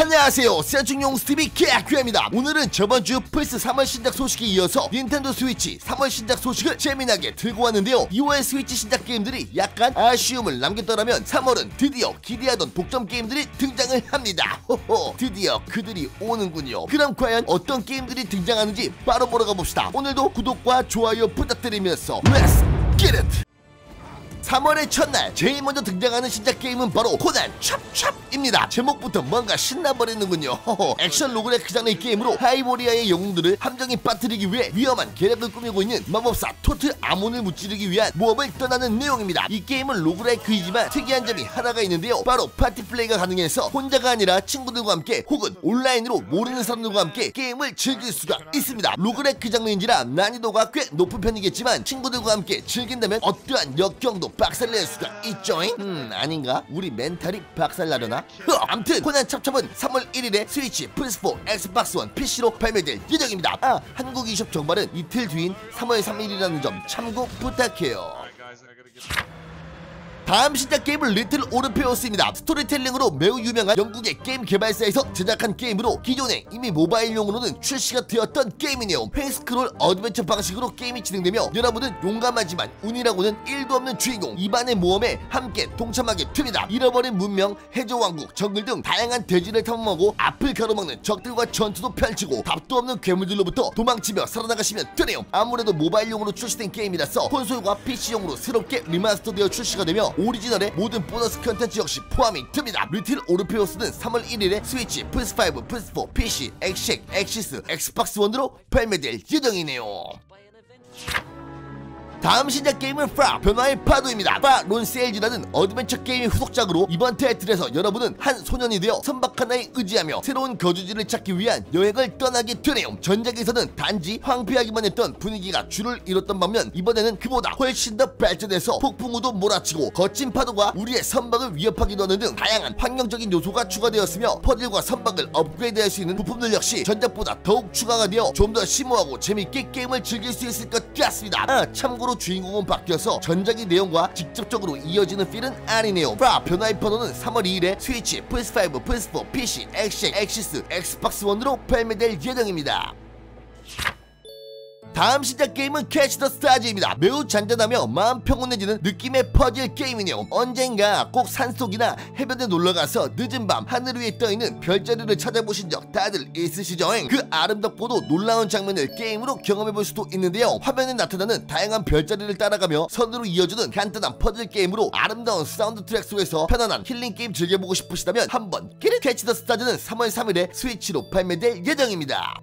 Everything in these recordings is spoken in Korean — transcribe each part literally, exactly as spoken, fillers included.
안녕하세요, 세중용스티비 케아큐입니다. 오늘은 저번주 플스 삼월 신작 소식에 이어서 닌텐도 스위치 삼월 신작 소식을 재미나게 들고 왔는데요. 이월 스위치 신작 게임들이 약간 아쉬움을 남겼더라면 삼월은 드디어 기대하던 독점 게임들이 등장을 합니다. 호호, 드디어 그들이 오는군요. 그럼 과연 어떤 게임들이 등장하는지 바로 보러 가봅시다. 오늘도 구독과 좋아요 부탁드리면서 Let's get it! 삼월의 첫날 제일 먼저 등장하는 신작 게임은 바로 코난 찹찹입니다. 제목부터 뭔가 신나버리는군요. 허허, 액션 로그라이크 장르의 게임으로 하이보리아의 영웅들을 함정에 빠뜨리기 위해 위험한 계략을 꾸미고 있는 마법사 토트 아몬을 무찌르기 위한 모험을 떠나는 내용입니다. 이 게임은 로그라이크이지만 특이한 점이 하나가 있는데요. 바로 파티 플레이가 가능해서 혼자가 아니라 친구들과 함께 혹은 온라인으로 모르는 사람들과 함께 게임을 즐길 수가 있습니다. 로그라이크 장르인지라 난이도가 꽤 높은 편이겠지만 친구들과 함께 즐긴다면 어떠한 역경도 박살낼 수가 있죠잉? 음 아닌가? 우리 멘탈이 박살나려나? 허, 암튼 코난 찹찹은 삼월 일일에 스위치, 플스포, 엑스박스 원, 피씨로 발매될 예정입니다. 아, 한국 이숍 정발은 이틀 뒤인 삼월 삼일이라는 점 참고 부탁해요. 다음 신작 게임은 리틀 오르페우스입니다. 스토리텔링으로 매우 유명한 영국의 게임 개발사에서 제작한 게임으로 기존에 이미 모바일용으로는 출시가 되었던 게임이네요. 횡스크롤 어드벤처 방식으로 게임이 진행되며 여러분은 용감하지만 운이라고는 일도 없는 주인공 이반의 모험에 함께 동참하게 됩니다. 잃어버린 문명, 해저왕국, 정글 등 다양한 대지를 탐험하고 앞을 가로막는 적들과 전투도 펼치고 답도 없는 괴물들로부터 도망치며 살아나가시면 되네요. 아무래도 모바일용으로 출시된 게임이라서 콘솔과 피씨용으로 새롭게 리마스터되어 출시가 되며 오리지널의 모든 보너스 컨텐츠 역시 포함이 됩니다. 리틀 오르페우스는 삼월 일일에 스위치, 플스오, 플스포, 피씨, 엑식, 엑시스, 엑스박스 원으로 발매될 예정이네요. 다음 신작 게임은 파 변화의 파도입니다. 파 론세일즈라는 어드벤처 게임의 후속작으로 이번 타이틀에서 여러분은 한 소년이 되어 선박 하나에 의지하며 새로운 거주지를 찾기 위한 여행을 떠나게 되네요. 전작에서는 단지 황폐하기만 했던 분위기가 줄을 잃었던 반면 이번에는 그보다 훨씬 더 발전해서 폭풍우도 몰아치고 거친 파도가 우리의 선박을 위협하기도 하는 등 다양한 환경적인 요소가 추가되었으며 퍼즐과 선박을 업그레이드할 수 있는 부품들 역시 전작보다 더욱 추가가 되어 좀 더 심오하고 재밌게 게임을 즐길 수 있을 것 같습니다. 아, 참고로 주인공은 바뀌어서 전작의 내용과 직접적으로 이어지는 필은 아니네요. 파 변화의 파도는 삼월 이일에 스위치, 플스오, 플스포, 피씨, 엑식, 엑시스, 엑스박스 원으로 발매될 예정입니다. 다음 신작 게임은 캐치 더 스타즈입니다. 매우 잔잔하며 마음 평온해지는 느낌의 퍼즐 게임이네요. 언젠가 꼭 산속이나 해변에 놀러가서 늦은 밤 하늘 위에 떠있는 별자리를 찾아보신 적 다들 있으시죠? 그 아름답고도 놀라운 장면을 게임으로 경험해볼 수도 있는데요. 화면에 나타나는 다양한 별자리를 따라가며 선으로 이어주는 간단한 퍼즐 게임으로 아름다운 사운드 트랙 속에서 편안한 힐링 게임 즐겨보고 싶으시다면 한번 끼리. 캐치 더 스타즈는 삼월 삼일에 스위치로 발매될 예정입니다.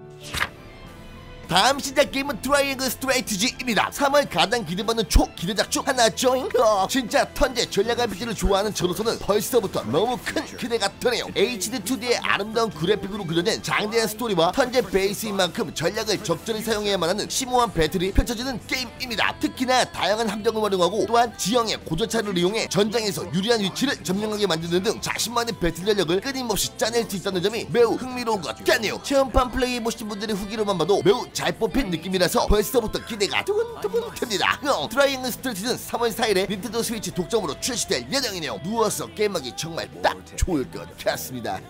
다음 신작 게임은 트라이앵글 스트레이트지입니다. 삼월 가장 기대받는 초기대작 중 하나죠. 어, 진짜 턴제 전략 알피지를 좋아하는 저로서는 벌써부터 너무 큰 기대가 되네요. 에이치디 투디의 아름다운 그래픽으로 그려낸 장대한 스토리와 턴제 베이스인 만큼 전략을 적절히 사용해야만 하는 심오한 배틀이 펼쳐지는 게임입니다. 특히나 다양한 함정을 활용하고 또한 지형의 고전차를 이용해 전장에서 유리한 위치를 점령하게 만드는 등 자신만의 배틀 전략을 끊임없이 짜낼 수 있다는 점이 매우 흥미로운 것 같네요. 체험판 플레이해보신 분들의 후기로만 봐도 매우 잘 뽑힌 느낌이라서 벌써부터 기대가 두근두근 됩니다. 어, 트라이앵글 스트레이트는 삼월 사일에 닌텐도 스위치 독점으로 출시될 예정이네요. 누워서 게임하기 정말 딱 좋을 것 같습니다.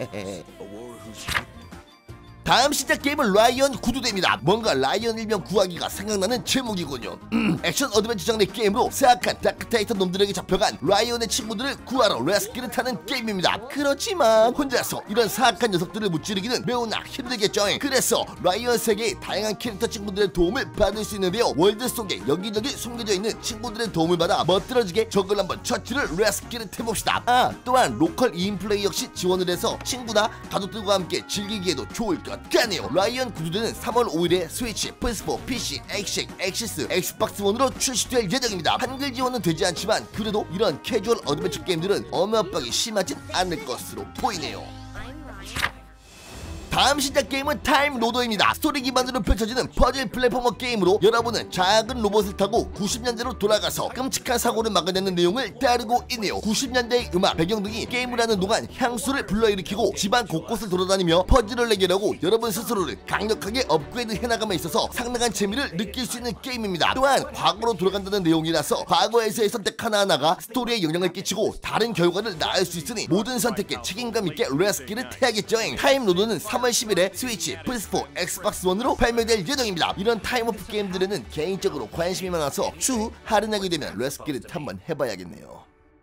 다음 신작 게임은 라이언 구두대입니다. 뭔가 라이언 일명 구하기가 생각나는 제목이군요. 음, 액션 어드벤처 장르의 게임으로 사악한 다크타이탄 놈들에게 잡혀간 라이언의 친구들을 구하러 레스키를 타는 게임입니다. 그렇지만 혼자서 이런 사악한 녀석들을 무찌르기는 매우나 힘들겠죠. 그래서 라이언 세계의 다양한 캐릭터 친구들의 도움을 받을 수 있는데요. 월드 속에 여기저기 숨겨져 있는 친구들의 도움을 받아 멋들어지게 적을 한번 처치를 레스키를 해봅시다. 아, 또한 로컬 이인 플레이 역시 지원을 해서 친구나 가족들과 함께 즐기기에도 좋을 것 같네요. 라이언 구두대는 삼월 오일에 스위치, 플스포, 피씨, 엑식, 엑시스, 엑스박스 원으로 출시될 예정입니다. 한글 지원은 되지 않지만 그래도 이런 캐주얼 어드벤처 게임들은 엄마 압박이 심하진 않을 것으로 보이네요. 다음 신작 게임은 타임 로더입니다. 스토리 기반으로 펼쳐지는 퍼즐 플랫포머 게임으로 여러분은 작은 로봇을 타고 구십 년대로 돌아가서 끔찍한 사고를 막아내는 내용을 다루고 있네요. 구십 년대의 음악, 배경 등이 게임을 하는 동안 향수를 불러일으키고 집안 곳곳을 돌아다니며 퍼즐을 해결하고 여러분 스스로를 강력하게 업그레이드 해나감에 있어서 상당한 재미를 느낄 수 있는 게임입니다. 또한 과거로 돌아간다는 내용이라서 과거에서의 선택 하나하나가 스토리에 영향을 끼치고 다른 결과를 낳을 수 있으니 모든 선택에 책임감 있게 레스키를 해야겠죠. 타임 로더는 삼월 십일에 스위치, 플스포, 엑스박스 원으로 발매될 예정입니다. 이런 타임오프 게임들에는 개인적으로 관심이 많아서 추후 할인하게 되면 레스키를 한번 해봐야겠네요.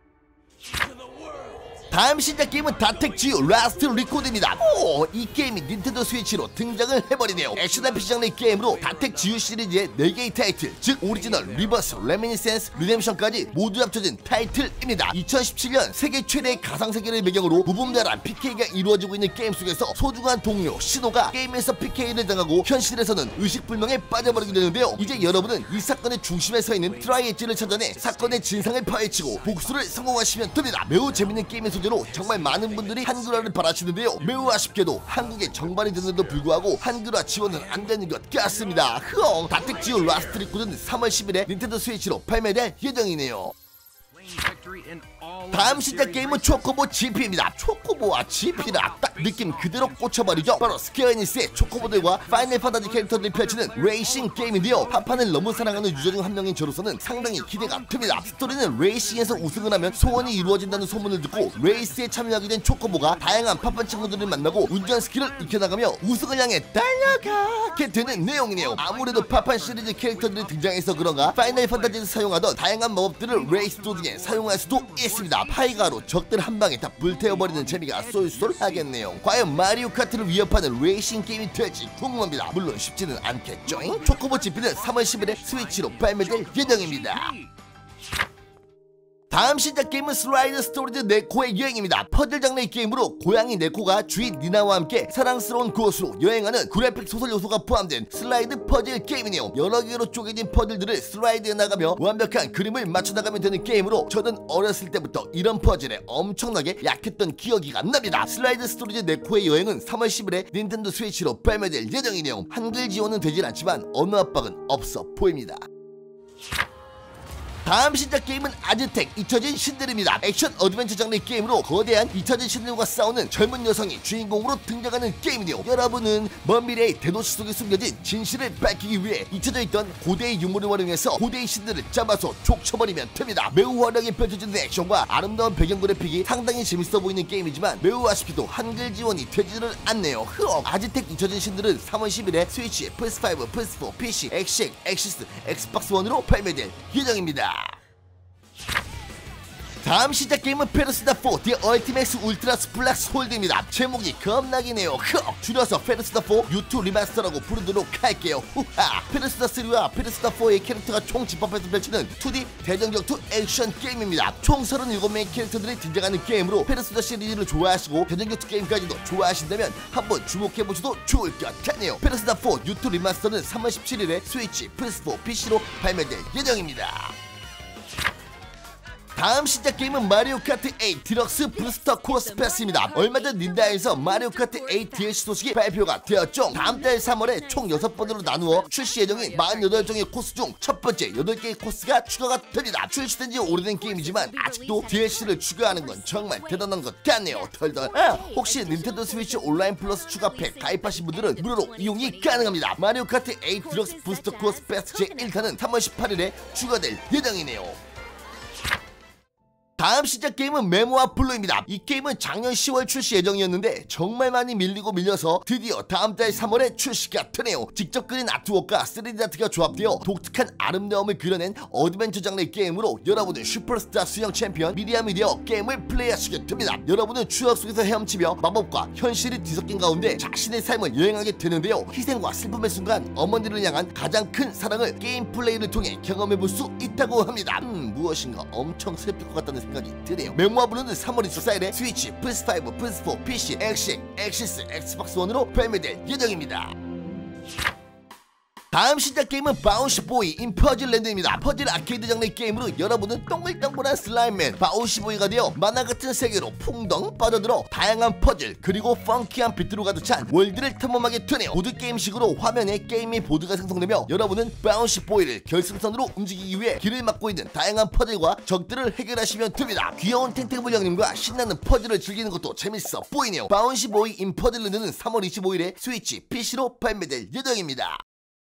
다음 신작 게임은 다텍지유 라스트 리코드입니다. 오, 이 게임이 닌텐도 스위치로 등장을 해버리네요. 액션 알피지 장르의 게임으로 다텍지유 시리즈의 네 개의 타이틀, 즉 오리지널, 리버스, 레미니센스, 리뎀션까지 모두 합쳐진 타이틀입니다. 이천십칠 년 세계 최대의 가상세계를 배경으로 무분별한 피케이가 이루어지고 있는 게임 속에서 소중한 동료 신호가 게임에서 피케이를 당하고 현실에서는 의식불명에 빠져버리게 되는데요. 이제 여러분은 이 사건의 중심에 서 있는 트라이엣지를 찾아내 사건의 진상을 파헤치고 복수를 성공하시면 됩니다. 매우 재밌는 게임의 소재로 정말 많은 분들이 한글화를 바라시는데요. 매우 아쉽게도 한국에 정발이 됐는데도 불구하고 한글화 지원은 안 되는 것 같습니다. 흐엉. 다텍지유 라스트 리코드는 삼월 십일에 닌텐도 스위치로 발매될 예정이네요. 다음 신작 게임은 초코보 지피입니다. 초코보와 지피라 딱 느낌 그대로 꽂혀버리죠. 바로 스퀘어 에닉스의 초코보들과 파이널 판타지 캐릭터들이 펼치는 레이싱 게임인데요. 파판을 너무 사랑하는 유저 중 한 명인 저로서는 상당히 기대가 됩니다. 스토리는 레이싱에서 우승을 하면 소원이 이루어진다는 소문을 듣고 레이스에 참여하게 된 초코보가 다양한 파판 친구들을 만나고 운전 스킬을 익혀나가며 우승을 향해 달려가게 되는 내용이네요. 아무래도 파판 시리즈 캐릭터들이 등장해서 그런가 파이널 판타지에서 사용하던 다양한 마법들을 레이스 도중에 사용할 수도 있습니다. 파이가로 적들 한 방에 다 불태워버리는 재미가 쏠쏠하겠네요. 과연 마리오 카트를 위협하는 레이싱 게임이 될지 궁금합니다. 물론 쉽지는 않겠죠. 초코보 지피는 삼월 십일에 스위치로 발매될 예정입니다. 다음 신작 게임은 슬라이드 스토리즈 네코의 여행입니다. 퍼즐 장르의 게임으로 고양이 네코가 주인 니나와 함께 사랑스러운 곳으로 여행하는 그래픽 소설 요소가 포함된 슬라이드 퍼즐 게임이네요. 여러 개로 쪼개진 퍼즐들을 슬라이드해 나가며 완벽한 그림을 맞춰나가면 되는 게임으로 저는 어렸을 때부터 이런 퍼즐에 엄청나게 약했던 기억이 납니다. 슬라이드 스토리즈 네코의 여행은 삼월 십일에 닌텐도 스위치로 발매될 예정이네요. 한글 지원은 되진 않지만 언어 압박은 없어 보입니다. 다음 신작 게임은 아즈텍 잊혀진 신들입니다. 액션 어드벤처 장르의 게임으로 거대한 잊혀진 신들과 싸우는 젊은 여성이 주인공으로 등장하는 게임이네요. 여러분은 먼 미래의 대도시 속에 숨겨진 진실을 밝히기 위해 잊혀져 있던 고대의 유물을 활용해서 고대의 신들을 잡아서 족쳐버리면 됩니다. 매우 화려하게 펼쳐지는 액션과 아름다운 배경 그래픽이 상당히 재밌어 보이는 게임이지만 매우 아쉽게도 한글 지원이 되지를 않네요. 흐엉. 아즈텍 잊혀진 신들은 삼월 십일에 스위치, 플스오, 플스포, 피씨, 엑스엑스, 엑시스, 엑스박스 원으로 발매될 예정입니다. 다음 신작 게임은 페르소나 사 The Ultimate Ultra Splash Hold입니다. 제목이 겁나기네요. 줄여서 페르소나 사 유 투 리마스터라고 부르도록 할게요. 후하. 페르소나 삼과 페르소나 사의 캐릭터가 총 집합해서 펼치는 투 디 대전격투 액션 게임입니다. 총 서른일곱 명의 캐릭터들이 등장하는 게임으로 페르소나 시리즈를 좋아하시고 대전격투 게임까지도 좋아하신다면 한번 주목해보셔도 좋을 것 같네요. 페르소나 사 유 투 리마스터는 삼월 십칠일에 스위치, 플스포, 피씨로 발매될 예정입니다. 다음 신작 게임은 마리오 카트 에잇 디럭스 부스터 코스 패스입니다. 얼마 전 닌다에서 마리오 카트 에잇 디엘씨 소식이 발표가 되었죠. 다음 달 삼월에 총 여섯 번으로 나누어 출시 예정인 사십팔 종의 코스 중 첫 번째 여덟 개의 코스가 추가가 됩니다. 출시된 지 오래된 게임이지만 아직도 디엘씨를 추가하는 건 정말 대단한 것 같네요. 덜덜. 아, 혹시 닌텐도 스위치 온라인 플러스 추가 팩 가입하신 분들은 무료로 이용이 가능합니다. 마리오 카트 에잇 디럭스 부스터 코스 패스 제일 탄은 삼월 십팔일에 추가될 예정이네요. 다음 신작 게임은 메모와 블루입니다. 이 게임은 작년 시월 출시 예정이었는데 정말 많이 밀리고 밀려서 드디어 다음 달 삼월에 출시가 되네요. 직접 그린 아트웍과 쓰리디 아트가 조합되어 독특한 아름다움을 그려낸 어드벤처 장르의 게임으로 여러분은 슈퍼스타 수영 챔피언 미리암이 되어 게임을 플레이하시게 됩니다. 여러분은 추억 속에서 헤엄치며 마법과 현실이 뒤섞인 가운데 자신의 삶을 여행하게 되는데요. 희생과 슬픔의 순간 어머니를 향한 가장 큰 사랑을 게임 플레이를 통해 경험해볼 수 있다고 합니다. 음, 무엇인가 엄청 슬플 것 같다는 생각이 드네요. 메모와 블루는 삼월 이십사일에 스위치, 플스오, 플스포, 피씨, 엑스엑스, 엑시스, 엑스박스 원으로 발매될 예정입니다. 다음 신작 게임은 바운시보이 인 퍼즐랜드입니다. 퍼즐 아케이드 장르 게임으로 여러분은 동글동글한 슬라임맨 바운시보이가 되어 만화같은 세계로 풍덩 빠져들어 다양한 퍼즐 그리고 펑키한 비트로 가득 찬 월드를 탐험하게 되네요. 보드게임식으로 화면에 게임 및 보드가 생성되며 여러분은 바운시보이를 결승선으로 움직이기 위해 길을 막고 있는 다양한 퍼즐과 적들을 해결하시면 됩니다. 귀여운 탱탱볼 형님과 신나는 퍼즐을 즐기는 것도 재밌어 보이네요. 바운시보이 인 퍼즐랜드는 삼월 이십오일에 스위치 피씨로 발매될 예정입니다.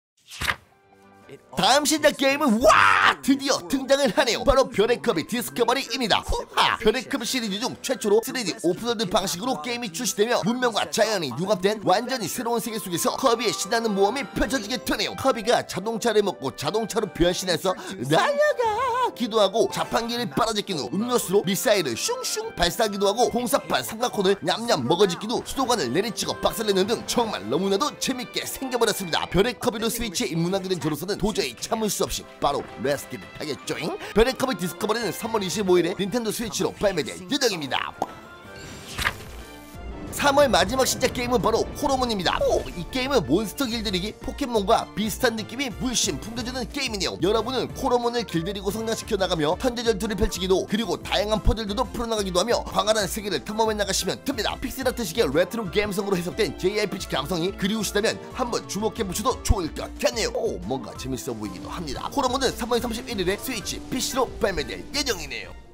다음 신작 게임은 와 드디어 등장을 하네요. 바로 별의 컵의 디스커버리입니다. 후하! 별의 컵 시리즈 중 최초로 쓰리디 오픈월드 방식으로 게임이 출시되며 문명과 자연이 융합된 완전히 새로운 세계 속에서 커비의 신나는 모험이 펼쳐지게 되네요. 커비가 자동차를 먹고 자동차로 변신해서 날아가 기도 하고 자판기를 빨아제낀 후 음료수로 미사일을 슝슝 발사하기도 하고 홍사판 삼각콘을 냠냠 먹어짓기도 수도관을 내리치고 박살내는 등 정말 너무나도 재밌게 생겨버렸습니다. 별의 컵으로 스위치에 입문하게 된 저로서는 도저히 참을 수 없이 바로 레스키를 하겠죠잉. 별의 컵의 디스커버리는 삼월 이십오일에 닌텐도 스위치로 발매될 예정입니다. 삼월 마지막 신작 게임은 바로 코로몬입니다. 오, 이 게임은 몬스터 길들이기 포켓몬과 비슷한 느낌이 물씬 풍겨주는 게임이네요. 여러분은 코로몬을 길들이고 성장시켜 나가며 현재 전투를 펼치기도 그리고 다양한 퍼즐들도 풀어나가기도 하며 광활한 세계를 탐험해 나가시면 됩니다. 픽셀아트식의 레트로 게임성으로 해석된 제이알피지 감성이 그리우시다면 한번 주목해보셔도 좋을 것 같네요. 오, 뭔가 재밌어 보이기도 합니다. 코로몬은 삼월 삼십일일에 스위치 피씨로 발매될 예정이네요.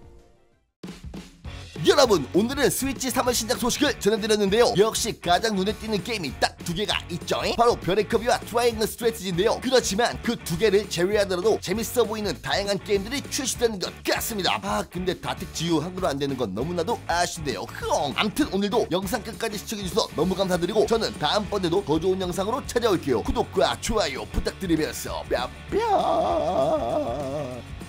여러분, 오늘은 스위치 삼월 신작 소식을 전해드렸는데요. 역시 가장 눈에 띄는 게임이 딱 두 개가 있죠. 바로 별의 컵이와 트라이앵글 스트래티지인데요. 그렇지만 그 두 개를 제외하더라도 재밌어 보이는 다양한 게임들이 출시되는 것 같습니다. 아 근데 다특지유 한글로 안 되는 건 너무나도 아쉽네요. 흐엉. 암튼 오늘도 영상 끝까지 시청해주셔서 너무 감사드리고 저는 다음번에도 더 좋은 영상으로 찾아올게요. 구독과 좋아요 부탁드리면서 뿅뿅.